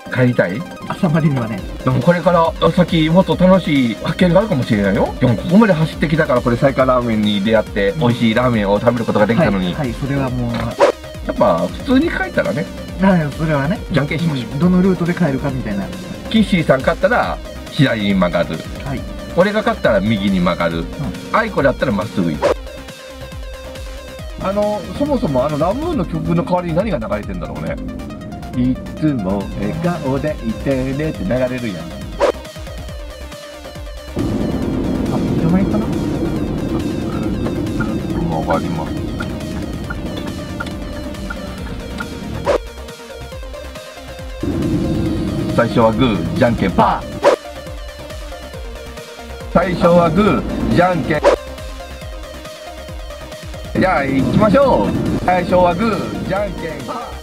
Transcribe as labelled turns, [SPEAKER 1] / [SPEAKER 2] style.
[SPEAKER 1] 帰りたい？
[SPEAKER 2] 朝までにはね。
[SPEAKER 1] でもこれから先もっと楽しい発見があるかもしれないよ。でもここまで走ってきたからこれサイカラーメンに出会って美味しいラーメンを食べることができたのに、
[SPEAKER 2] はい、それはもう、
[SPEAKER 1] やっぱ普通に帰ったらね、
[SPEAKER 2] それはね、
[SPEAKER 1] じゃんけんしましょう。
[SPEAKER 2] どのルートで帰るかみたいな。
[SPEAKER 1] キッシーさん勝ったら左に曲がる。
[SPEAKER 2] はい。
[SPEAKER 1] 俺が勝ったら右に曲がる。アイコだったらまっすぐ行く。そもそもラムーンの曲の代わりに何が流れてんだろうね。いつも笑顔でいてねって流れるやん。
[SPEAKER 2] 右止まりかな。
[SPEAKER 1] わかります。最初はグー、じゃんけんパー。最初はグー、じゃんけん。じゃあ行きましょう。最初はグー、じゃんけんパー。